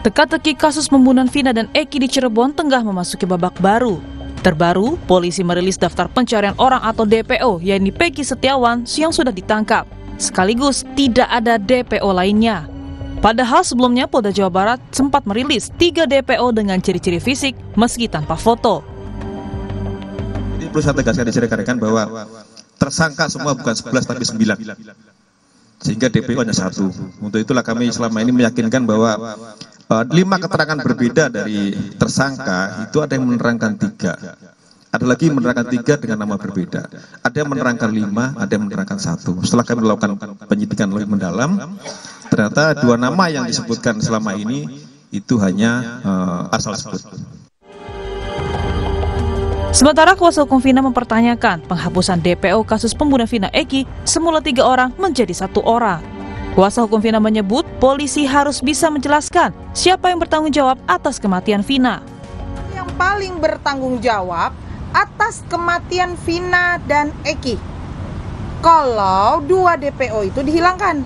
Teka-teki kasus pembunuhan Vina dan Eki di Cirebon tengah memasuki babak baru. Terbaru, polisi merilis daftar pencarian orang atau DPO, yakni Peggy Setiawan yang sudah ditangkap. Sekaligus tidak ada DPO lainnya. Padahal sebelumnya Polda Jawa Barat sempat merilis 3 DPO dengan ciri-ciri fisik meski tanpa foto. Jadi perlu saya tegaskan di sini rekan-rekan bahwa tersangka semua bukan 11 tapi 9. Sehingga DPO hanya 1. Untuk itulah kami selama ini meyakinkan bahwa 5 keterangan berbeda dari tersangka itu ada yang menerangkan 3. Ada lagi menerangkan 3 dengan nama berbeda. Ada yang menerangkan 5, ada yang menerangkan 1. Setelah kami melakukan penyidikan lebih mendalam, ternyata 2 nama yang disebutkan selama ini itu hanya asal sebut. Sementara kuasa hukum Vina mempertanyakan penghapusan DPO kasus pembunuhan Vina Eki semula 3 orang menjadi 1 orang. Kuasa hukum Vina menyebut polisi harus bisa menjelaskan siapa yang bertanggung jawab atas kematian Vina. Yang paling bertanggung jawab atas kematian Vina dan Eki kalau 2 DPO itu dihilangkan.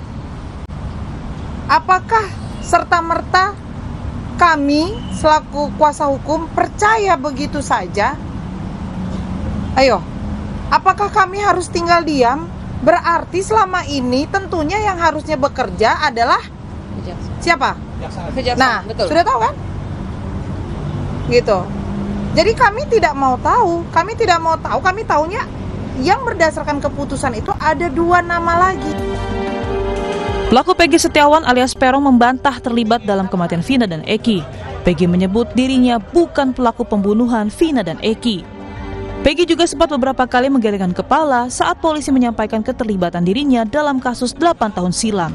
Apakah serta-merta kami selaku kuasa hukum percaya begitu saja? Ayo, apakah kami harus tinggal diam? Berarti selama ini tentunya yang harusnya bekerja adalah siapa? Kejaksaan. Nah, betul. Sudah tahu kan? Gitu. Jadi kami tidak mau tahu, kami tahunya yang berdasarkan keputusan itu ada 2 nama lagi. Pelaku Peggy Setiawan alias Peron membantah terlibat dalam kematian Vina dan Eki. Peggy menyebut dirinya bukan pelaku pembunuhan Vina dan Eki. Peggy juga sempat beberapa kali menggelengkan kepala saat polisi menyampaikan keterlibatan dirinya dalam kasus 8 tahun silam.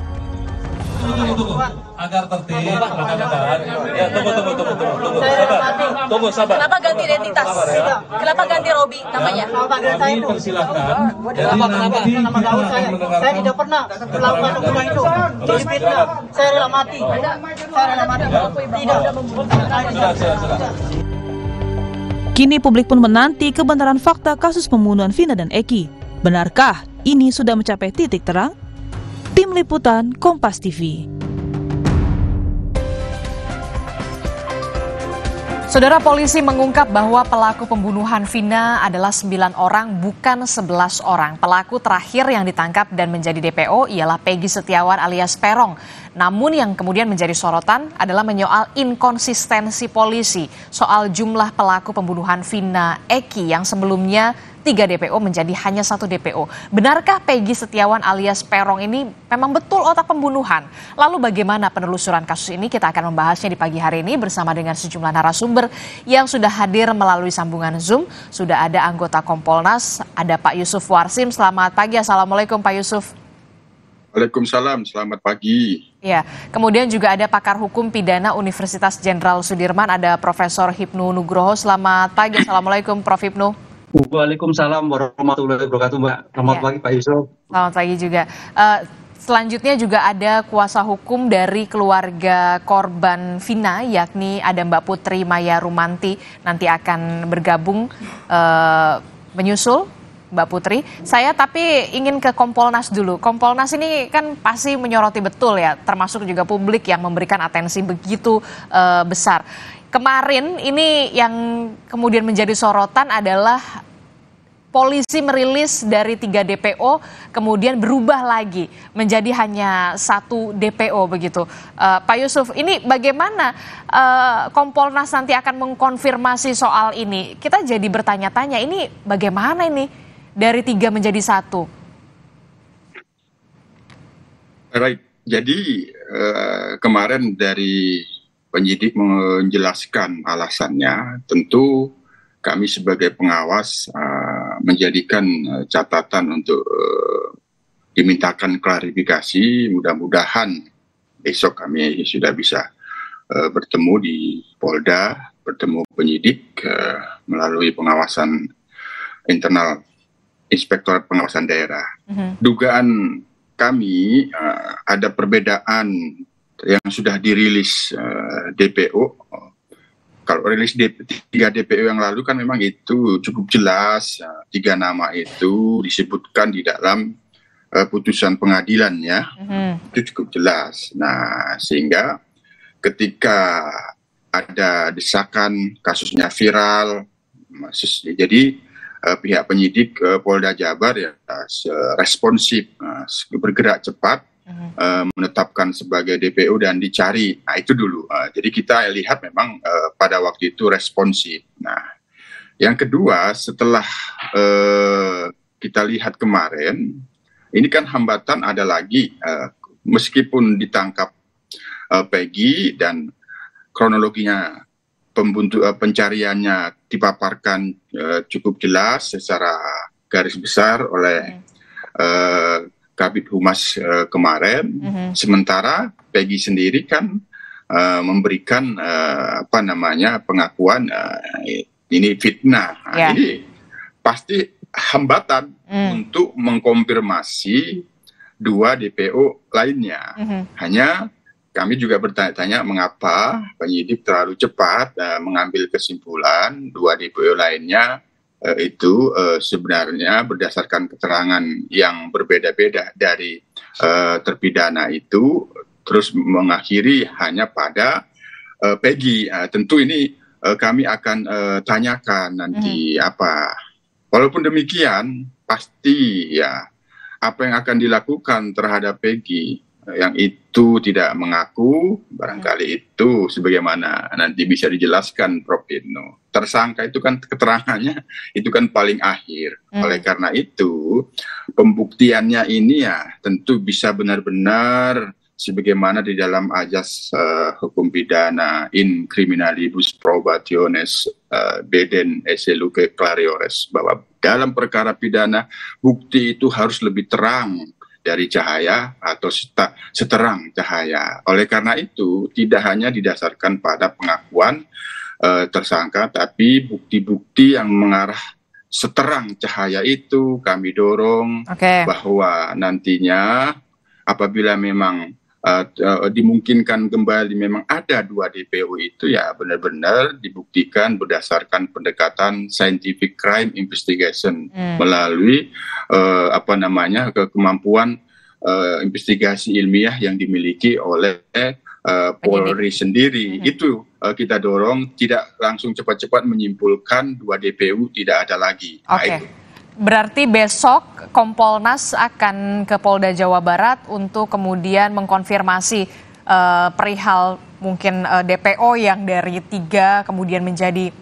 Agar tertib, rekan-rekan. Ya, tunggu, sabar. Kenapa ganti identitas? Kenapa ganti Robi namanya? Kami persilakan. Kenapa gaul saya tidak pernah melakukan hukuman itu. Terus fitnah, saya rela mati. Tidak. Sudah. Kini publik pun menanti kebenaran fakta kasus pembunuhan Vina dan Eki. Benarkah ini sudah mencapai titik terang? Tim Liputan Kompas TV. Saudara, polisi mengungkap bahwa pelaku pembunuhan Vina adalah 9 orang, bukan 11 orang. Pelaku terakhir yang ditangkap dan menjadi DPO ialah Peggy Setiawan alias Perong. Namun yang kemudian menjadi sorotan adalah menyoal inkonsistensi polisi soal jumlah pelaku pembunuhan Vina Eki yang sebelumnya 3 DPO menjadi hanya 1 DPO. Benarkah Peggy Setiawan alias Perong ini memang betul otak pembunuhan? Lalu bagaimana penelusuran kasus ini? Kita akan membahasnya di pagi hari ini bersama dengan sejumlah narasumber yang sudah hadir melalui sambungan Zoom. Sudah ada anggota Kompolnas, ada Pak Yusuf Warsim. Selamat pagi, Assalamualaikum Pak Yusuf. Waalaikumsalam, selamat pagi. Ya, kemudian juga ada pakar hukum pidana Universitas Jenderal Sudirman, ada Profesor Hipnu Nugroho. Selamat pagi, Assalamualaikum Prof. Hipnu. Waalaikumsalam warahmatullahi wabarakatuh, Mbak. Selamat pagi Pak Yusuf. Selamat pagi juga. Selanjutnya juga ada kuasa hukum dari keluarga korban Vina, yakni ada Mbak Putri Maya Rumanti, nanti akan bergabung menyusul Mbak Putri. Saya tapi ingin ke Kompolnas dulu. Kompolnas ini kan pasti menyoroti betul ya, termasuk juga publik yang memberikan atensi begitu besar. Kemarin ini yang kemudian menjadi sorotan adalah polisi merilis dari 3 DPO kemudian berubah lagi menjadi hanya 1 DPO begitu. Pak Yusuf, ini bagaimana Kompolnas nanti akan mengkonfirmasi soal ini? Kita jadi bertanya-tanya, ini bagaimana ini dari 3 menjadi 1? Baik, jadi kemarin dari penyidik menjelaskan alasannya, tentu kami sebagai pengawas menjadikan catatan untuk dimintakan klarifikasi. Mudah-mudahan besok kami sudah bisa bertemu di Polda, bertemu penyidik melalui pengawasan internal Inspektorat Pengawasan Daerah. Dugaan kami ada perbedaan yang sudah dirilis DPO. Kalau rilis 3 DPO yang lalu kan memang itu cukup jelas, 3 nama itu disebutkan di dalam putusan pengadilan ya, itu cukup jelas. Nah, sehingga ketika ada desakan, kasusnya viral, jadi pihak penyidik Polda Jabar ya responsif, bergerak cepat, menetapkan sebagai DPO dan dicari. Nah itu dulu. Jadi kita lihat memang pada waktu itu responsif. Nah yang kedua, setelah kita lihat kemarin, ini kan hambatan ada lagi, meskipun ditangkap Peggy dan kronologinya pencariannya dipaparkan cukup jelas secara garis besar oleh Kabid Humas kemarin, sementara Peggy sendiri kan memberikan pengakuan ini fitnah. Nah, ini pasti hambatan untuk mengkonfirmasi 2 DPO lainnya. Hanya kami juga bertanya-tanya mengapa penyidik terlalu cepat mengambil kesimpulan 2 DPO lainnya itu sebenarnya berdasarkan keterangan yang berbeda-beda dari terpidana itu, terus mengakhiri hanya pada Peggy. Tentu ini kami akan tanyakan nanti apa. Walaupun demikian, pasti ya apa yang akan dilakukan terhadap Peggy yang itu tidak mengaku, barangkali itu sebagaimana nanti bisa dijelaskan Prof. Ibnu. Tersangka itu kan keterangannya itu kan paling akhir. Oleh karena itu, pembuktiannya ini ya tentu bisa benar-benar sebagaimana di dalam ajas hukum pidana in criminalibus probationes beden esse luce clariores, bahwa dalam perkara pidana bukti itu harus lebih terang dari cahaya atau seterang cahaya. Oleh karena itu tidak hanya didasarkan pada pengakuan tersangka, tapi bukti-bukti yang mengarah seterang cahaya itu kami dorong bahwa nantinya apabila memang dimungkinkan kembali memang ada 2 DPO itu ya benar-benar dibuktikan berdasarkan pendekatan scientific crime investigation melalui kemampuan investigasi ilmiah yang dimiliki oleh Polri sendiri. Itu kita dorong, tidak langsung cepat-cepat menyimpulkan 2 DPO tidak ada lagi. Nah, itu. Berarti besok Kompolnas akan ke Polda Jawa Barat untuk kemudian mengkonfirmasi perihal mungkin DPO yang dari 3 kemudian menjadi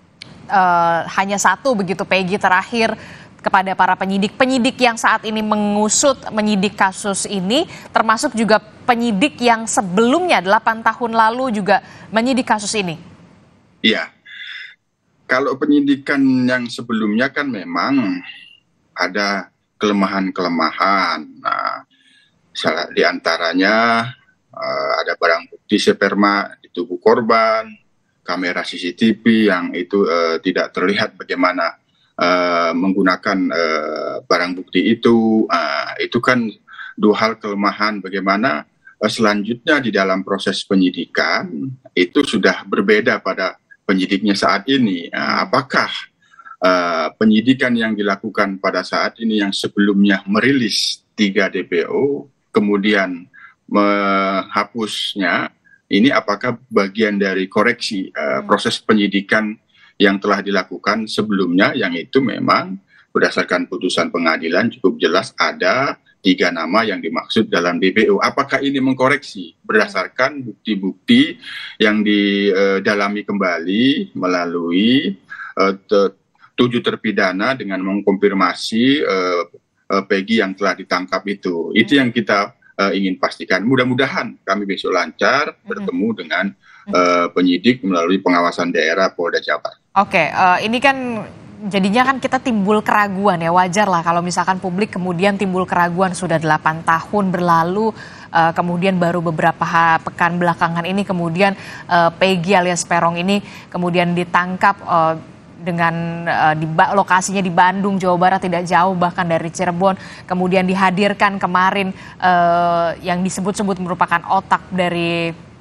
hanya 1 begitu, Peggy terakhir, kepada para penyidik yang saat ini mengusut menyidik kasus ini, termasuk juga penyidik yang sebelumnya 8 tahun lalu juga menyidik kasus ini. Iya. Kalau penyidikan yang sebelumnya kan memang ada kelemahan-kelemahan. Nah, salah diantaranya ada barang bukti sperma di tubuh korban, kamera CCTV yang itu tidak terlihat bagaimana menggunakan barang bukti itu. Itu kan 2 hal kelemahan. Bagaimana selanjutnya di dalam proses penyidikan itu sudah berbeda pada penyidiknya saat ini. Apakah penyidikan yang dilakukan pada saat ini yang sebelumnya merilis 3 DPO, kemudian menghapusnya, ini apakah bagian dari koreksi proses penyidikan yang telah dilakukan sebelumnya, yang itu memang berdasarkan putusan pengadilan cukup jelas ada 3 nama yang dimaksud dalam DPO. Apakah ini mengkoreksi berdasarkan bukti-bukti yang didalami kembali melalui 7 terpidana dengan mengkonfirmasi Peggy yang telah ditangkap itu. Itu yang kita ingin pastikan. Mudah-mudahan kami besok lancar bertemu dengan penyidik melalui pengawasan daerah Polda Jabar. Ini kan jadinya kan kita timbul keraguan ya, wajar lah kalau misalkan publik kemudian timbul keraguan, sudah 8 tahun berlalu, kemudian baru beberapa pekan belakangan ini kemudian Peggy alias Peron ini kemudian ditangkap dengan lokasinya di Bandung, Jawa Barat, tidak jauh bahkan dari Cirebon, kemudian dihadirkan kemarin yang disebut-sebut merupakan otak dari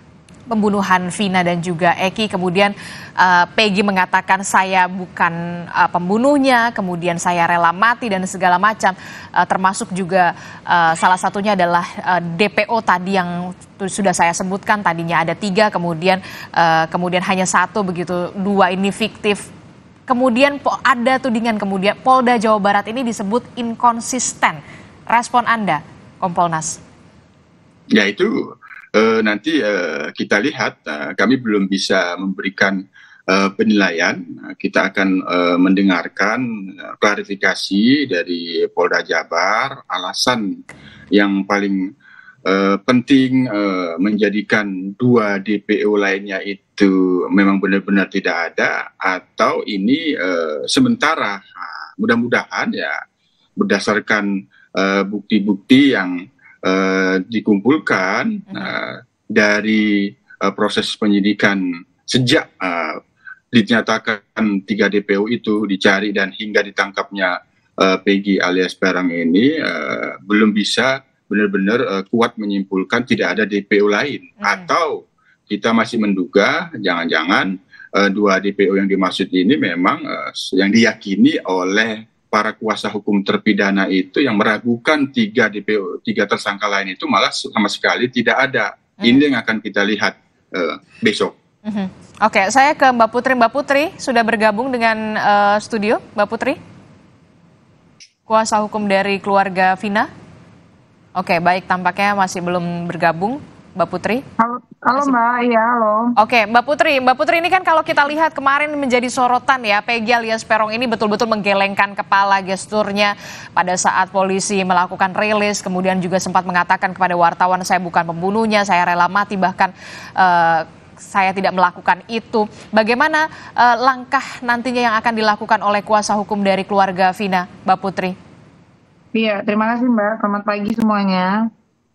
pembunuhan Vina dan juga Eki, kemudian Peggy mengatakan saya bukan pembunuhnya, kemudian saya rela mati dan segala macam, termasuk juga salah satunya adalah DPO tadi yang sudah saya sebutkan, tadinya ada 3, kemudian hanya 1 begitu, 2 ini fiktif. Kemudian ada tudingan kemudian Polda Jawa Barat ini disebut inkonsisten. Respon Anda, Kompolnas? Ya itu nanti kita lihat, kami belum bisa memberikan penilaian. Kita akan mendengarkan klarifikasi dari Polda Jabar, alasan yang paling penting menjadikan 2 DPO lainnya itu memang benar-benar tidak ada, atau ini sementara. Mudah-mudahan ya berdasarkan bukti-bukti yang dikumpulkan dari proses penyidikan sejak dinyatakan 3 DPO itu dicari dan hingga ditangkapnya Peggy alias Perang ini, belum bisa benar-benar kuat menyimpulkan tidak ada DPO lain. Atau kita masih menduga jangan-jangan 2 DPO yang dimaksud ini memang yang diyakini oleh para kuasa hukum terpidana itu yang meragukan 3 DPO, 3 tersangka lain itu malah sama sekali tidak ada. Ini yang akan kita lihat besok. Oke, saya ke Mbak Putri. Mbak Putri sudah bergabung dengan studio, Mbak Putri? Kuasa hukum dari keluarga Vina? Oke, baik, tampaknya masih belum bergabung, Mbak Putri. Halo Mbak, iya halo. Oke, Mbak Putri ini kan kalau kita lihat kemarin menjadi sorotan ya, Peggy alias Perong ini betul-betul menggelengkan kepala, gesturnya pada saat polisi melakukan rilis, kemudian juga sempat mengatakan kepada wartawan, saya bukan pembunuhnya, saya rela mati, bahkan saya tidak melakukan itu. Bagaimana langkah nantinya yang akan dilakukan oleh kuasa hukum dari keluarga Vina, Mbak Putri? Iya, terima kasih Mbak, selamat pagi semuanya.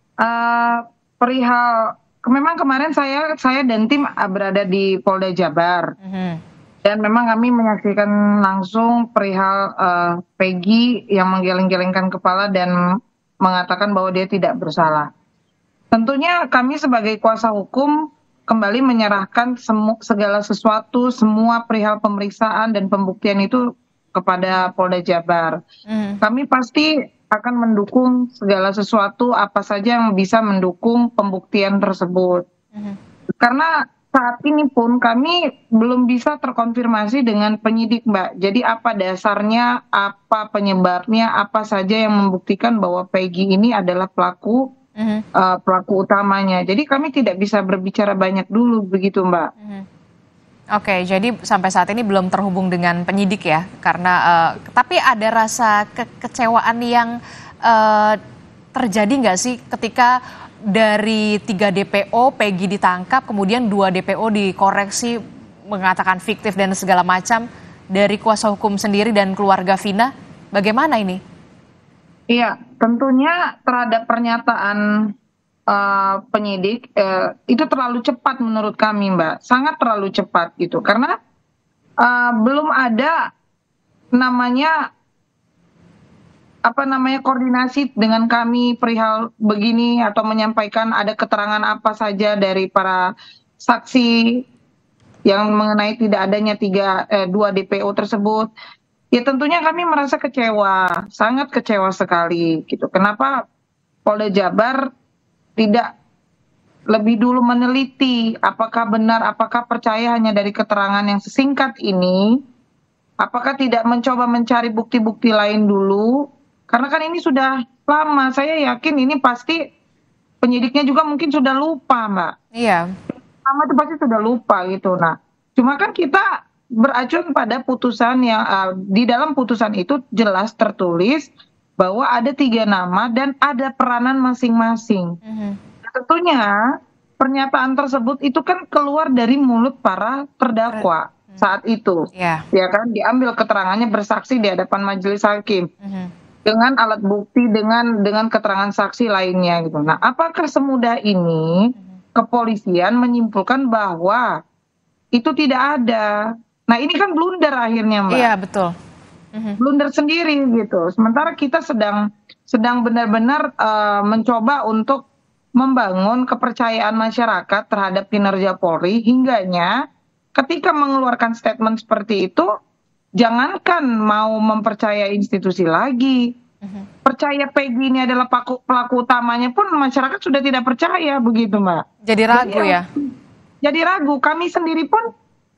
Perihal memang kemarin saya dan tim berada di Polda Jabar, dan memang kami menyaksikan langsung perihal Peggy yang menggeleng-gelengkan kepala dan mengatakan bahwa dia tidak bersalah. Tentunya kami sebagai kuasa hukum kembali menyerahkan segala sesuatu, semua perihal pemeriksaan dan pembuktian itu kepada Polda Jabar. Kami pasti akan mendukung segala sesuatu apa saja yang bisa mendukung pembuktian tersebut. Karena saat ini pun kami belum bisa terkonfirmasi dengan penyidik, Mbak. Jadi apa dasarnya, apa penyebabnya, apa saja yang membuktikan bahwa Peggy ini adalah pelaku utamanya. Jadi kami tidak bisa berbicara banyak dulu begitu, Mbak. Oke, jadi sampai saat ini belum terhubung dengan penyidik ya, karena tapi ada rasa kekecewaan yang terjadi nggak sih ketika dari 3 DPO Peggy ditangkap, kemudian 2 DPO dikoreksi mengatakan fiktif dan segala macam dari kuasa hukum sendiri dan keluarga Vina, bagaimana ini? Iya, tentunya terhadap pernyataan penyidik itu terlalu cepat menurut kami, Mbak, sangat terlalu cepat gitu, karena belum ada namanya koordinasi dengan kami perihal begini atau menyampaikan ada keterangan apa saja dari para saksi yang mengenai tidak adanya 2 DPO tersebut. Ya tentunya kami merasa kecewa, sangat kecewa sekali gitu. Kenapa Polda Jabar tidak lebih dulu meneliti apakah benar, apakah percaya hanya dari keterangan yang sesingkat ini, apakah tidak mencoba mencari bukti-bukti lain dulu, karena kan ini sudah lama, saya yakin ini pasti penyidiknya juga mungkin sudah lupa, Mbak. Iya. Lama itu pasti sudah lupa gitu. Nah, cuma kan kita beracun pada putusan yang di dalam putusan itu jelas tertulis bahwa ada 3 nama dan ada peranan masing-masing. Tentunya pernyataan tersebut itu kan keluar dari mulut para terdakwa saat itu. Ya kan, diambil keterangannya bersaksi di hadapan majelis hakim. Dengan alat bukti, dengan keterangan saksi lainnya gitu. Nah, apakah semudah ini kepolisian menyimpulkan bahwa itu tidak ada? Nah, ini kan blunder akhirnya, Mbak. Iya, betul. Blunder sendiri gitu. Sementara kita sedang benar-benar mencoba untuk membangun kepercayaan masyarakat terhadap kinerja Polri hingganya ketika mengeluarkan statement seperti itu, jangankan mau mempercayai institusi lagi, percaya Peggy ini adalah pelaku utamanya pun masyarakat sudah tidak percaya begitu, Mbak. Jadi ragu ya? Jadi ragu, kami sendiri pun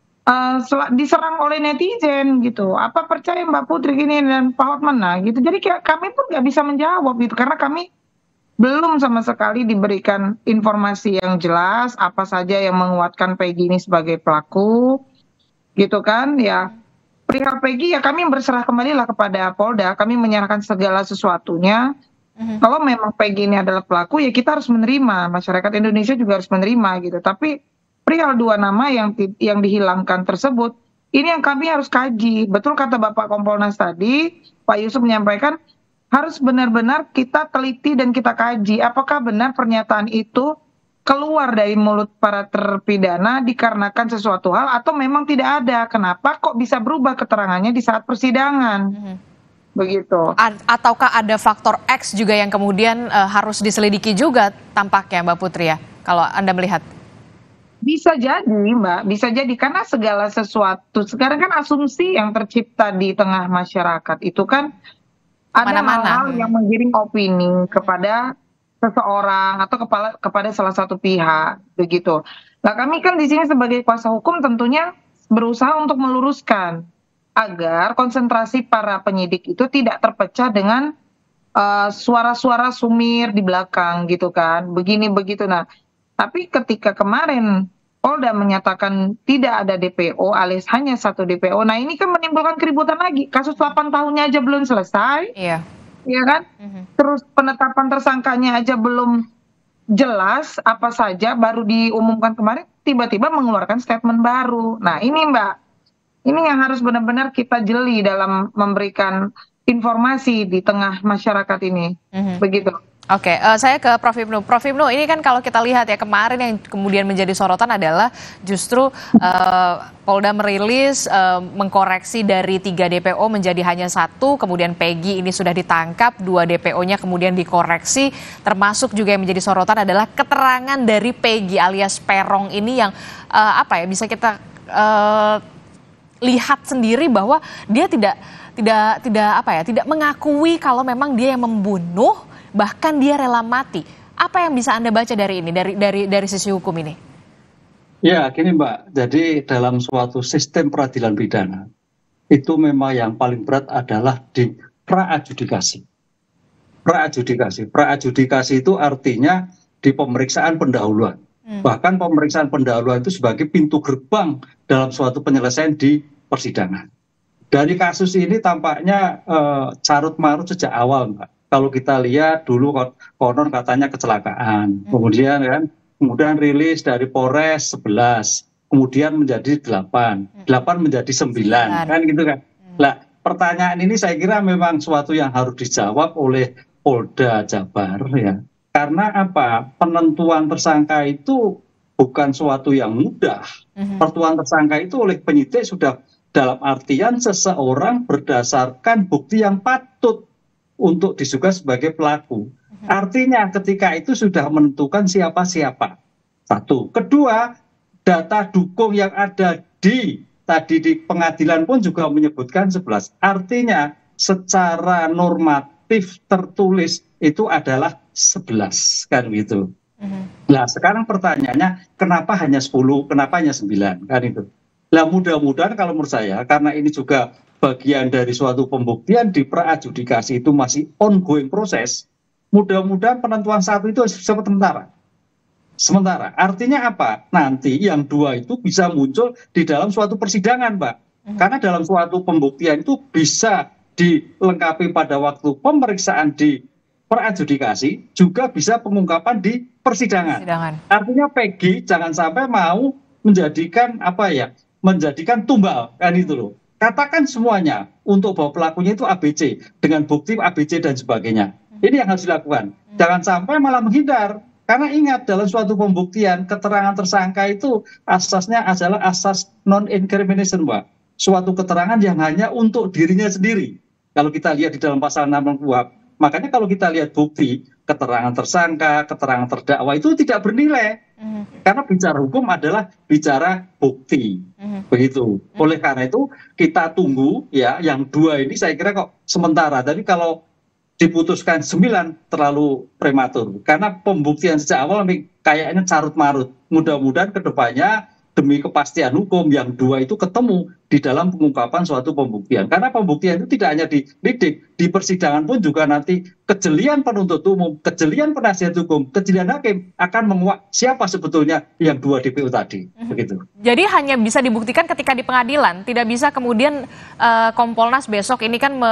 diserang oleh netizen gitu. Apa percaya Mbak Putri gini dan Pak Hotmana gitu. Jadi kami pun nggak bisa menjawab gitu karena kami belum sama sekali diberikan informasi yang jelas apa saja yang menguatkan Peggy ini sebagai pelaku gitu kan ya. Perihal Peggy ya kami berserah kembalilah kepada Polda, kami menyerahkan segala sesuatunya. Kalau memang Peggy ini adalah pelaku ya kita harus menerima, masyarakat Indonesia juga harus menerima gitu. Tapi perihal 2 nama yang dihilangkan tersebut, ini yang kami harus kaji. Betul kata Bapak Kompolnas tadi, Pak Yusuf menyampaikan harus benar-benar kita teliti dan kita kaji apakah benar pernyataan itu keluar dari mulut para terpidana dikarenakan sesuatu hal atau memang tidak ada. Kenapa kok bisa berubah keterangannya di saat persidangan? Begitu. Ataukah ada faktor X juga yang kemudian harus diselidiki juga tampaknya Mbak Putri ya, kalau Anda melihat? Bisa jadi Mbak, bisa jadi karena segala sesuatu sekarang kan asumsi yang tercipta di tengah masyarakat itu kan ada hal-hal yang menggiring opini kepada seseorang atau kepada salah satu pihak begitu. Nah kami kan di sini sebagai kuasa hukum tentunya berusaha untuk meluruskan agar konsentrasi para penyidik itu tidak terpecah dengan suara-suara sumir di belakang gitu kan, begini begitu. Nah tapi ketika kemarin Polda menyatakan tidak ada DPO alias hanya 1 DPO. Nah ini kan menimbulkan keributan lagi. Kasus 8 tahunnya aja belum selesai. Iya kan? Terus penetapan tersangkanya aja belum jelas apa saja, baru diumumkan kemarin, tiba-tiba mengeluarkan statement baru. Nah ini Mbak, ini yang harus benar-benar kita jeli dalam memberikan informasi di tengah masyarakat ini. Begitu. Oke, saya ke Prof. Ibnu. Prof. Ibnu, ini kan kalau kita lihat ya kemarin yang kemudian menjadi sorotan adalah justru Polda merilis mengkoreksi dari 3 DPO menjadi hanya 1, kemudian Peggy ini sudah ditangkap, 2 DPO-nya kemudian dikoreksi, termasuk juga yang menjadi sorotan adalah keterangan dari Peggy alias Peron ini yang bisa kita lihat sendiri bahwa dia tidak mengakui kalau memang dia yang membunuh. Bahkan dia rela mati. Apa yang bisa Anda baca dari ini, dari sisi hukum ini? Ya, gini Mbak. Jadi dalam suatu sistem peradilan pidana, itu memang yang paling berat adalah di praadjudikasi. Praadjudikasi itu artinya di pemeriksaan pendahuluan. Bahkan pemeriksaan pendahuluan itu sebagai pintu gerbang dalam suatu penyelesaian di persidangan. Dari kasus ini tampaknya carut marut sejak awal Mbak. Kalau kita lihat dulu konon katanya kecelakaan, kemudian rilis dari Polres 11, kemudian menjadi 8 menjadi 9, kan gitu kan. Nah, pertanyaan ini saya kira memang suatu yang harus dijawab oleh Polda Jabar ya. Karena apa? Penentuan tersangka itu bukan suatu yang mudah. Penentuan tersangka itu oleh penyidik sudah dalam artian seseorang berdasarkan bukti yang patut untuk diduga sebagai pelaku. Artinya ketika itu sudah menentukan siapa-siapa. 1. Kedua, data dukung yang ada di pengadilan pun juga menyebutkan 11. Artinya secara normatif tertulis itu adalah 11 kan gitu. Nah, sekarang pertanyaannya kenapa hanya 10, kenapa hanya 9 kan itu. Nah, mudah-mudahan kalau menurut saya karena ini juga bagian dari suatu pembuktian di praadjudikasi itu masih ongoing proses, mudah-mudahan penentuan 1 itu sementara. Artinya apa? Nanti yang 2 itu bisa muncul di dalam suatu persidangan, Mbak. Karena dalam suatu pembuktian itu bisa dilengkapi pada waktu pemeriksaan di praadjudikasi, juga bisa pengungkapan di persidangan. Artinya Peggy jangan sampai mau menjadikan tumbal kan itu loh. Katakan semuanya untuk bahwa pelakunya itu ABC dengan bukti ABC dan sebagainya. Ini yang harus dilakukan. Jangan sampai malah menghindar. Karena ingat dalam suatu pembuktian keterangan tersangka itu asasnya adalah asas non-incrimination, Mbak. Suatu keterangan yang hanya untuk dirinya sendiri. Kalau kita lihat di dalam pasal 6 KUHP. Makanya kalau kita lihat bukti keterangan tersangka, keterangan terdakwa itu tidak bernilai. Karena bicara hukum adalah bicara bukti. Begitu. Oleh karena itu kita tunggu ya, yang 2 ini saya kira kok sementara. Tapi kalau diputuskan 9 terlalu prematur. Karena pembuktian sejak awal kayaknya carut marut. Mudah-mudahan ke depannya demi kepastian hukum yang 2 itu ketemu di dalam pengungkapan suatu pembuktian. Karena pembuktian itu tidak hanya dilidik, di persidangan pun juga nanti kejelian penuntut umum, kejelian penasihat hukum, kejelian hakim akan menguak siapa sebetulnya yang 2 DPO tadi. Begitu. Jadi hanya bisa dibuktikan ketika di pengadilan, tidak bisa kemudian Kompolnas besok ini kan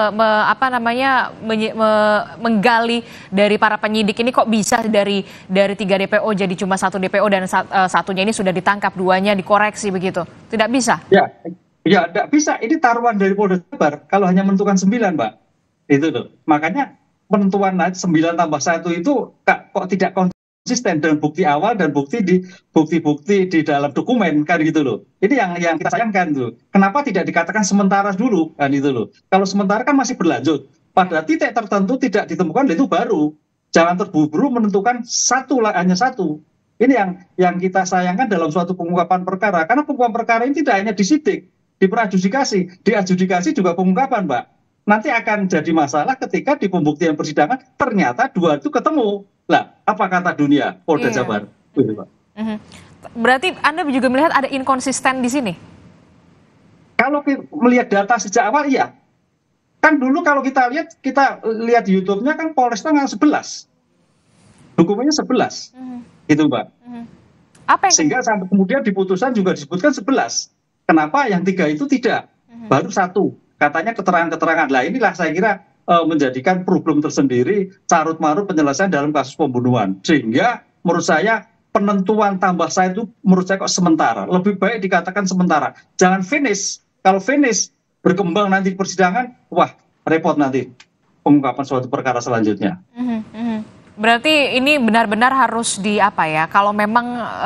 menggali dari para penyidik ini kok bisa dari 3 DPO jadi cuma 1 DPO dan satunya ini sudah ditangkap, 2-nya dikoreksi begitu. Tidak bisa? Ya, tidak bisa. Ini taruhan dari Polda Jabar kalau hanya menentukan 9, Mbak. Itu loh. Makanya penentuan 9 tambah 1 itu kok tidak konsisten dengan bukti awal dan bukti di dalam dokumen kan gitu loh. Ini yang kita sayangkan tuh. Kenapa tidak dikatakan sementara dulu kan itu loh. Kalau sementara kan masih berlanjut. Pada titik tertentu tidak ditemukan itu baru. Jangan terburu-buru menentukan hanya satu. Ini yang kita sayangkan dalam suatu pengungkapan perkara. Karena pengungkapan perkara ini tidak hanya disidik, di peradjudikasi, di adjudikasi juga pengungkapan, Mbak. Nanti akan jadi masalah ketika di pembuktian persidangan ternyata 2 itu ketemu. Lah, apa kata dunia Polda Jabar? Gitu, Mbak. Berarti Anda juga melihat ada inkonsisten di sini? Kalau melihat data sejak awal, iya. Kan dulu kalau kita lihat di YouTube-nya kan Polres tanggal 11. Hukumannya 11. Gitu, Mbak. Sehingga sampai kemudian di putusan juga disebutkan 11. Kenapa yang 3 itu tidak? Baru 1. Katanya keterangan-keterangan. Lah inilah saya kira menjadikan problem tersendiri, carut marut penyelesaian dalam kasus pembunuhan. Sehingga menurut saya penentuan tambah 1 itu menurut saya kok sementara. Lebih baik dikatakan sementara. Jangan finish. Kalau finish berkembang nanti persidangan, wah repot nanti pengungkapan suatu perkara selanjutnya. Berarti ini benar-benar harus kalau memang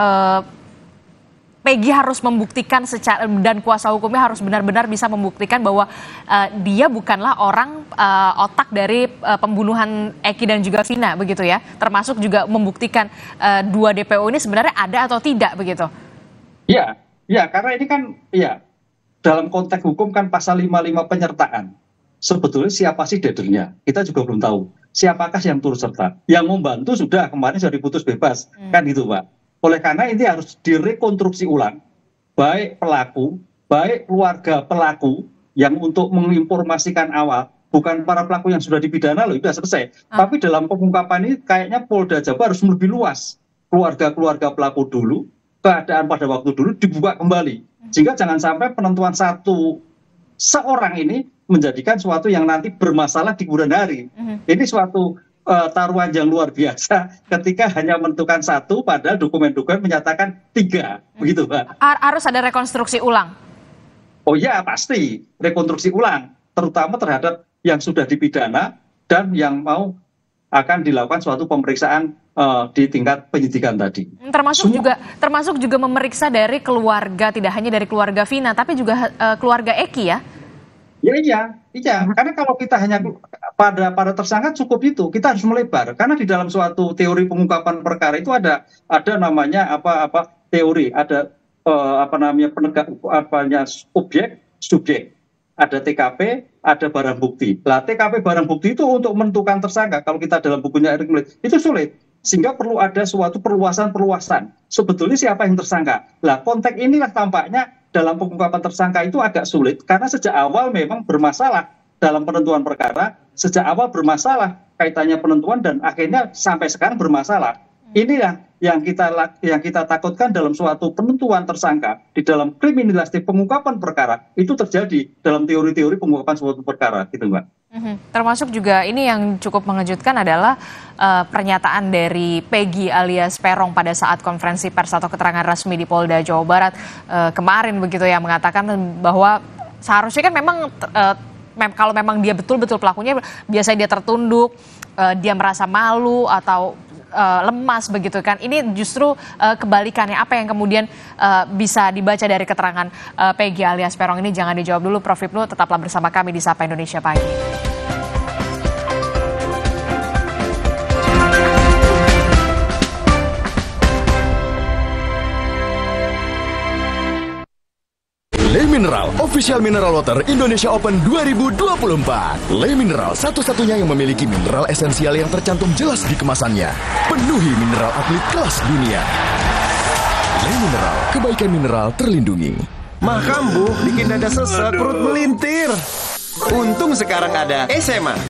Peggy harus membuktikan dan kuasa hukumnya harus benar-benar bisa membuktikan bahwa dia bukanlah orang otak dari pembunuhan Eki dan juga Vina begitu ya. Termasuk juga membuktikan 2 DPO ini sebenarnya ada atau tidak begitu. Ya, karena ini kan dalam konteks hukum kan pasal 55 penyertaan. Sebetulnya siapa sih dadernya? Kita juga belum tahu. Siapakah yang turut serta? Yang membantu sudah kemarin sudah diputus bebas, kan gitu, Pak. Oleh karena ini harus direkonstruksi ulang, baik pelaku, baik keluarga pelaku yang untuk menginformasikan awal, bukan para pelaku yang sudah dipidana loh, sudah selesai. Tapi dalam pengungkapan ini kayaknya Polda Jabar harus lebih luas. Keluarga-keluarga pelaku dulu, keadaan pada waktu dulu dibuka kembali. Sehingga jangan sampai penentuan seorang ini menjadikan suatu yang nanti bermasalah di kemudian hari. Ini suatu taruhan yang luar biasa ketika hanya menentukan 1 padahal dokumen-dokumen menyatakan 3 begitu, Pak. Harus ada rekonstruksi ulang. Oh ya, pasti rekonstruksi ulang, terutama terhadap yang sudah dipidana dan yang mau akan dilakukan suatu pemeriksaan di tingkat penyidikan tadi. Termasuk juga memeriksa dari keluarga, tidak hanya dari keluarga Vina tapi juga keluarga Eki ya. Iya. Karena kalau kita hanya pada tersangka cukup itu, kita harus melebar. Karena di dalam suatu teori pengungkapan perkara itu ada namanya teori, ada penegak objek, subjek, ada TKP, ada barang bukti. Lah TKP barang bukti itu untuk menentukan tersangka. Kalau kita dalam bukunya Erick Melitt itu sulit. Sehingga perlu ada suatu perluasan. Sebetulnya siapa yang tersangka? Lah konteks inilah tampaknya dalam pengungkapan tersangka itu agak sulit karena sejak awal memang bermasalah dalam penentuan perkara, sejak awal bermasalah kaitannya penentuan dan akhirnya sampai sekarang bermasalah. Inilah yang kita takutkan dalam suatu penentuan tersangka di dalam kriminalistik pengungkapan perkara itu terjadi dalam teori-teori pengungkapan suatu perkara, gitu, Mbak. Termasuk juga ini yang cukup mengejutkan adalah pernyataan dari Peggy alias Peron pada saat konferensi pers atau keterangan resmi di Polda Jawa Barat kemarin begitu ya, mengatakan bahwa seharusnya kan memang kalau memang dia betul-betul pelakunya biasanya dia tertunduk, dia merasa malu atau lemas begitu kan. Ini justru kebalikannya. Apa yang kemudian bisa dibaca dari keterangan Peggy alias Peron ini? Jangan dijawab dulu Prof. Hipnu, tetaplah bersama kami di Sapa Indonesia Pagi. official mineral water Indonesia Open 2024. Le Mineral satu-satunya yang memiliki mineral esensial yang tercantum jelas di kemasannya. Penuhi mineral atlet kelas dunia. Le Mineral, kebaikan mineral terlindungi. Mah kambuh, bikin dada sesek, perut melintir. Untung sekarang ada SMA.